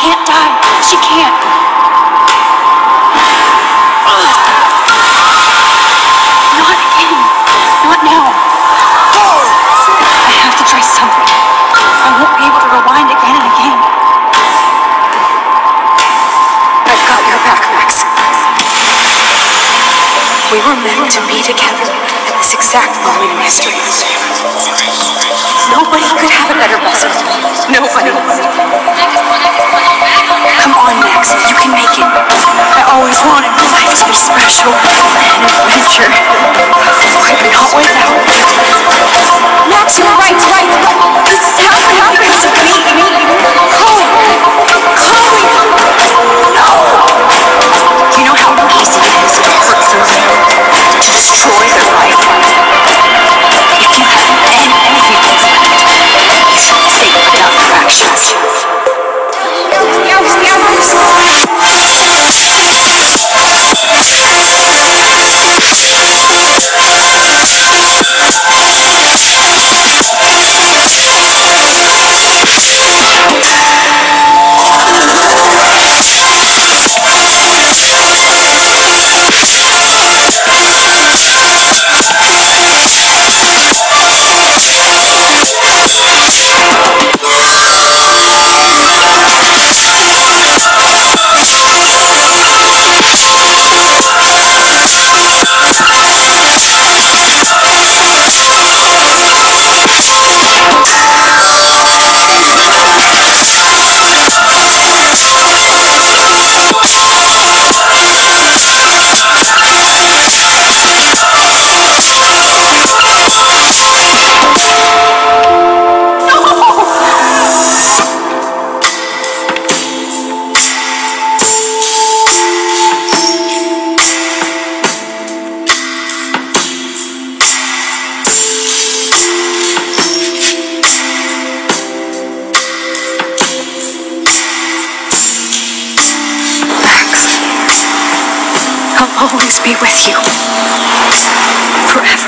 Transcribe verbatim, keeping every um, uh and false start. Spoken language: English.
can't die. She can't. Not again. Not now. I have to try something. I won't be able to rewind again and again. I've got your back, Max. We were meant to be together at this exact moment in history. Nobody could have a better vessel. Nobody. Come on, Max. You can make it. I always wanted life to be special. An adventure. But not without you. Max, you're right, right. This is happening because of me. Chloe. Chloe. No. You know how easy it is to hurt somebody, to destroy their life. If you have any feelings left, you should think about your actions. I'll always be with you. Forever.